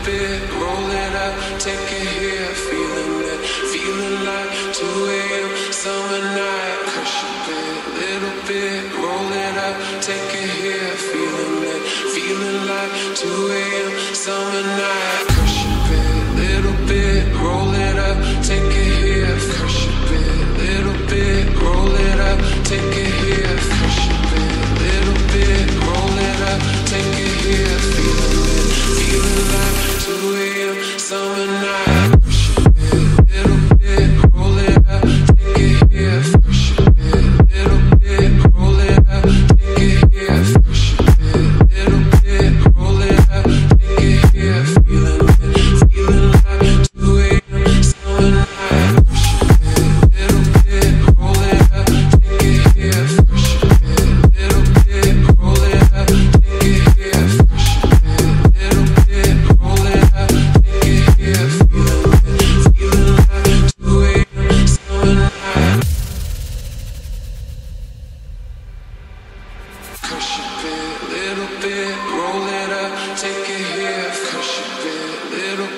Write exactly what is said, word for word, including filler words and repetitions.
bit, roll it up, take it here, feeling it, feeling like two a.m. summer night. Crush a bit, little bit, roll it up, take it here, feeling it, feeling like two a.m. summer night. Crush a bit, little bit, roll it up, take it here, crush a bit, little bit, roll it up, take it here, crush a bit, little bit, roll it up, take it here, feeling it, feeling like two a.m. summer night. Crush a bit, little bit, roll it up, take it here, crush a bit, little bit, roll it up, take it here, crush a bit, little bit, roll it up, take it here, feeling it, feeling like two a.m. summer night. Crush a bit, little bit, roll it up, take it here, crush a bit, little bit, roll it up, take it here, crush a bit, little bit, roll it up, take it here, feeling it, feeling like two a.m. summer night. Crush a bit, little bit, roll it up, take it here, crush a bit, little